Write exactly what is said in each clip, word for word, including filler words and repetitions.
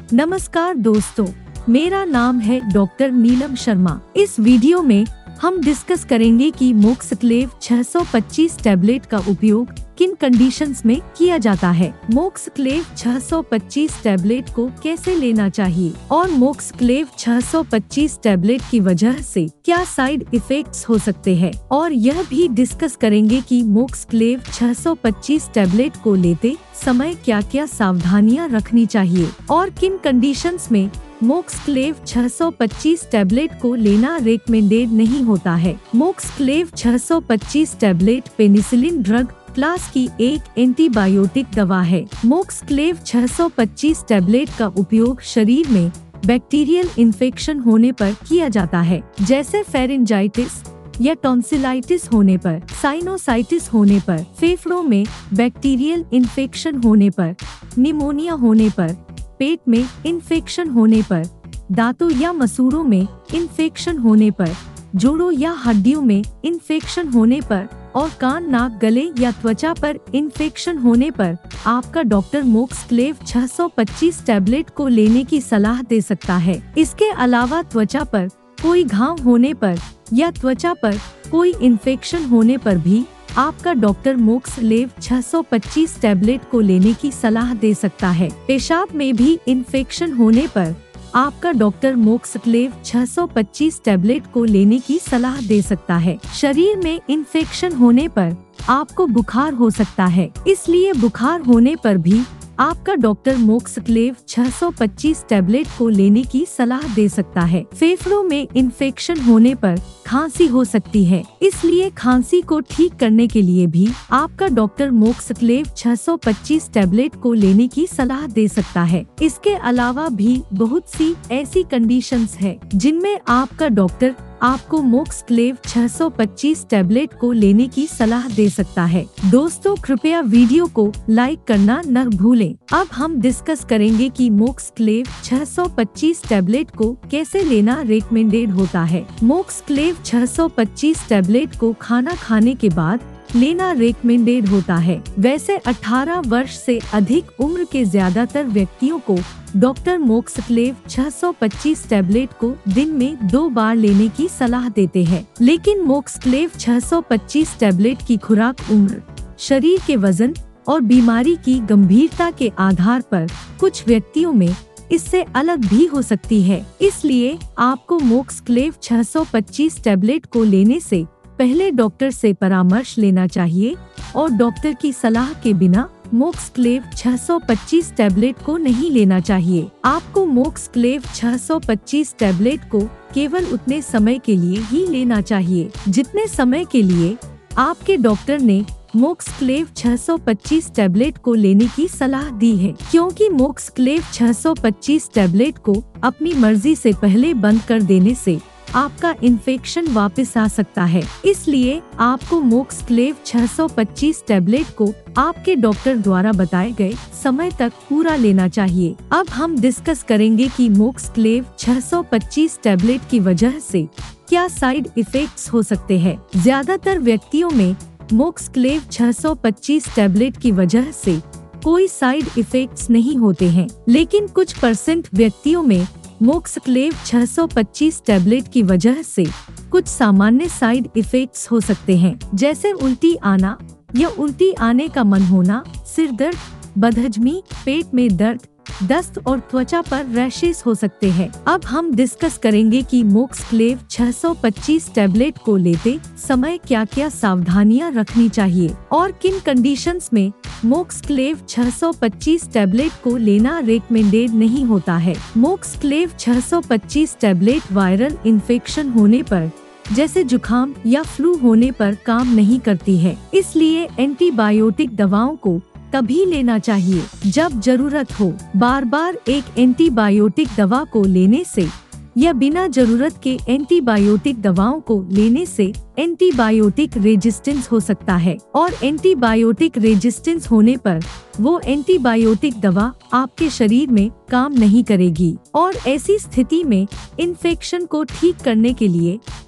नमस्कार दोस्तों, मेरा नाम है डॉक्टर नीलम शर्मा। इस वीडियो में हम डिस्कस करेंगे कि मोक्सक्लेव छह सौ पच्चीस टैबलेट का उपयोग किन कंडीशंस में किया जाता है, मोक्सक्लेव छह सौ पच्चीस टैबलेट को कैसे लेना चाहिए और मोक्सक्लेव छह सौ पच्चीस टैबलेट की वजह से क्या साइड इफेक्ट्स हो सकते हैं, और यह भी डिस्कस करेंगे कि मोक्सक्लेव छह सौ पच्चीस टैबलेट को लेते समय क्या क्या सावधानियां रखनी चाहिए और किन कंडीशंस में मोक्सक्लेव छह सौ पच्चीस टैबलेट को लेना रेकमेंडेड नहीं होता है। मोक्सक्लेव छह सौ पच्चीस टैबलेट पेनिसिलिन ड्रग क्लास की एक एंटीबायोटिक दवा है। मोक्सक्लेव छह सौ पच्चीस टैबलेट का उपयोग शरीर में बैक्टीरियल इन्फेक्शन होने पर किया जाता है, जैसे फेरिंजाइटिस या टॉन्सिलाइटिस होने पर, साइनोसाइटिस होने पर, फेफड़ों में बैक्टीरियल इन्फेक्शन होने पर, निमोनिया होने पर, पेट में इन्फेक्शन होने पर, दांतों या मसूड़ों में इन्फेक्शन होने पर, जोड़ों या हड्डियों में इन्फेक्शन होने पर और कान, नाक, गले या त्वचा पर इन्फेक्शन होने पर आपका डॉक्टर मोक्सक्लेव छह सौ पच्चीस टैबलेट को लेने की सलाह दे सकता है। इसके अलावा त्वचा पर कोई घाव होने पर या त्वचा पर कोई इन्फेक्शन होने पर भी आपका डॉक्टर मोक्सक्लेव छह सौ पच्चीस टैबलेट को लेने की सलाह दे सकता है। पेशाब में भी इन्फेक्शन होने पर आपका डॉक्टर मोक्सक्लेव छह सौ पच्चीस टैबलेट को लेने की सलाह दे सकता है। शरीर में इन्फेक्शन होने पर आपको बुखार हो सकता है, इसलिए बुखार होने पर भी आपका डॉक्टर मोक्सक्लेव छह सौ पच्चीस टैबलेट को लेने की सलाह दे सकता है। फेफड़ों में इन्फेक्शन होने पर खांसी हो सकती है, इसलिए खांसी को ठीक करने के लिए भी आपका डॉक्टर मोक्सक्लेव छह सौ पच्चीस टैबलेट को लेने की सलाह दे सकता है। इसके अलावा भी बहुत सी ऐसी कंडीशंस है जिनमें आपका डॉक्टर आपको मोक्सक्लेव छह सौ पच्चीस टैबलेट को लेने की सलाह दे सकता है। दोस्तों, कृपया वीडियो को लाइक करना न भूलें। अब हम डिस्कस करेंगे कि मोक्सक्लेव छह सौ पच्चीस टैबलेट को कैसे लेना रेकमेंडेड होता है। मोक्सक्लेव छह सौ पच्चीस टैबलेट को खाना खाने के बाद लेना रेकमेंडेड होता है। वैसे अठारह वर्ष से अधिक उम्र के ज्यादातर व्यक्तियों को डॉक्टर मोक्सक्लेव छह सौ पच्चीस टैबलेट को दिन में दो बार लेने की सलाह देते हैं, लेकिन मोक्सक्लेव छह सौ पच्चीस टैबलेट की खुराक उम्र, शरीर के वजन और बीमारी की गंभीरता के आधार पर कुछ व्यक्तियों में इससे अलग भी हो सकती है। इसलिए आपको मोक्सक्लेव छह सौ पच्चीस टैबलेट को लेने से पहले डॉक्टर से परामर्श लेना चाहिए और डॉक्टर की सलाह के बिना मोक्सक्लेव छह सौ पच्चीस टैबलेट को नहीं लेना चाहिए। आपको मोक्सक्लेव छह सौ पच्चीस टैबलेट को केवल उतने समय के लिए ही लेना चाहिए जितने समय के लिए आपके डॉक्टर ने मोक्सक्लेव छह सौ पच्चीस टैबलेट को लेने की सलाह दी है, क्योंकि मोक्सक्लेव छह सौ पच्चीस टैबलेट को अपनी मर्जी से पहले बंद कर देने से आपका इन्फेक्शन वापस आ सकता है। इसलिए आपको मोक्सक्लेव छह सौ पच्चीस टैबलेट को आपके डॉक्टर द्वारा बताए गए समय तक पूरा लेना चाहिए। अब हम डिस्कस करेंगे कि मोक्सक्लेव छह सौ पच्चीस टैबलेट की वजह से क्या साइड इफेक्ट्स हो सकते हैं। ज्यादातर व्यक्तियों में मोक्सक्लेव छह सौ पच्चीस टैबलेट की वजह से कोई साइड इफेक्ट्स नहीं होते हैं, लेकिन कुछ परसेंट व्यक्तियों में मोक्सक्लेव छह सौ पच्चीस टैबलेट की वजह से कुछ सामान्य साइड इफेक्ट्स हो सकते हैं, जैसे उल्टी आना या उल्टी आने का मन होना, सिर दर्द, बदहजमी, पेट में दर्द, दस्त और त्वचा पर रैशेस हो सकते हैं। अब हम डिस्कस करेंगे कि मोक्सक्लेव छह सौ पच्चीस टैबलेट को लेते समय क्या क्या सावधानियां रखनी चाहिए और किन कंडीशंस में मोक्सक्लेव छह सौ पच्चीस टैबलेट को लेना रेकमेंडेड नहीं होता है। मोक्सक्लेव छह सौ पच्चीस टैबलेट वायरल इन्फेक्शन होने पर, जैसे जुकाम या फ्लू होने पर काम नहीं करती है, इसलिए एंटीबायोटिक दवाओं को तभी लेना चाहिए जब जरूरत हो। बार बार एक एंटीबायोटिक दवा को लेने से या बिना जरूरत के एंटीबायोटिक दवाओं को लेने से एंटीबायोटिक रेजिस्टेंस हो सकता है, और एंटीबायोटिक रेजिस्टेंस होने पर वो एंटीबायोटिक दवा आपके शरीर में काम नहीं करेगी और ऐसी स्थिति में इन्फेक्शन को ठीक करने के लिए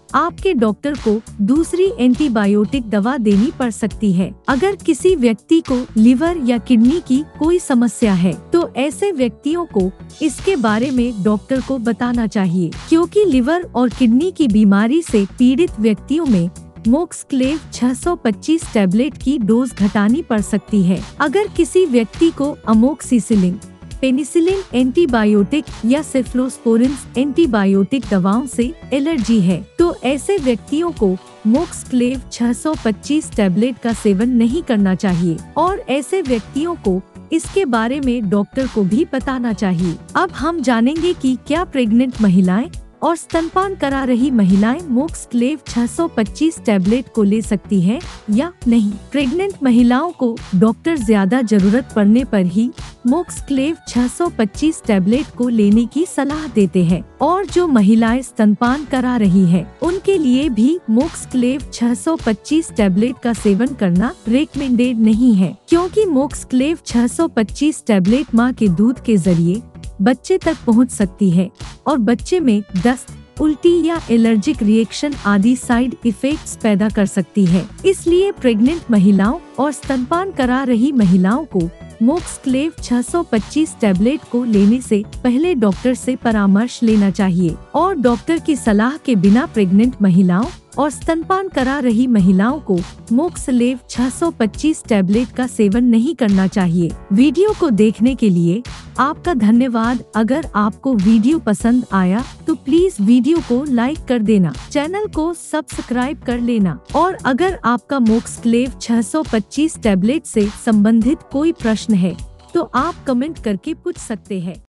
आपके डॉक्टर को दूसरी एंटीबायोटिक दवा देनी पड़ सकती है। अगर किसी व्यक्ति को लिवर या किडनी की कोई समस्या है तो ऐसे व्यक्तियों को इसके बारे में डॉक्टर को बताना चाहिए, क्योंकि लिवर और किडनी की बीमारी से पीड़ित व्यक्तियों में मोक्सक्लेव छह सौ पच्चीस टैबलेट की डोज घटानी पड़ सकती है। अगर किसी व्यक्ति को अमोक्सिसिलिन, पेनिसिलिन एंटीबायोटिक या सेफ्लोस्पोरिन्स एंटीबायोटिक दवाओं से एलर्जी है तो ऐसे व्यक्तियों को मोक्सक्लेव छह सौ पच्चीस टैबलेट का सेवन नहीं करना चाहिए और ऐसे व्यक्तियों को इसके बारे में डॉक्टर को भी बताना चाहिए। अब हम जानेंगे कि क्या प्रेग्नेंट महिलाएं और स्तनपान करा रही महिलाएं मोक्सक्लेव छह सौ पच्चीस टैबलेट को ले सकती हैं या नहीं। प्रेग्नेंट महिलाओं को डॉक्टर ज्यादा जरूरत पड़ने पर ही मोक्सक्लेव छह सौ पच्चीस टैबलेट को लेने की सलाह देते हैं और जो महिलाएं स्तनपान करा रही हैं, उनके लिए भी मोक्सक्लेव छह सौ पच्चीस टैबलेट का सेवन करना रेकमेंडेड नहीं है, क्योंकि मोक्सक्लेव छह सौ पच्चीस टैबलेट मां के दूध के जरिए बच्चे तक पहुंच सकती है और बच्चे में दस्त, उल्टी या एलर्जिक रिएक्शन आदि साइड इफेक्ट्स पैदा कर सकती है। इसलिए प्रेग्नेंट महिलाओं और स्तनपान करा रही महिलाओं को मोक्सक्लेव छह सौ पच्चीस टैबलेट को लेने से पहले डॉक्टर से परामर्श लेना चाहिए और डॉक्टर की सलाह के बिना प्रेग्नेंट महिलाओं और स्तनपान करा रही महिलाओं को मोक्सक्लेव छह सौ पच्चीस टैबलेट का सेवन नहीं करना चाहिए। वीडियो को देखने के लिए आपका धन्यवाद। अगर आपको वीडियो पसंद आया तो प्लीज वीडियो को लाइक कर देना, चैनल को सब्सक्राइब कर लेना और अगर आपका मोक्सक्लेव छह सौ पच्चीस टैबलेट से संबंधित कोई प्रश्न है तो आप कमेंट करके पूछ सकते हैं।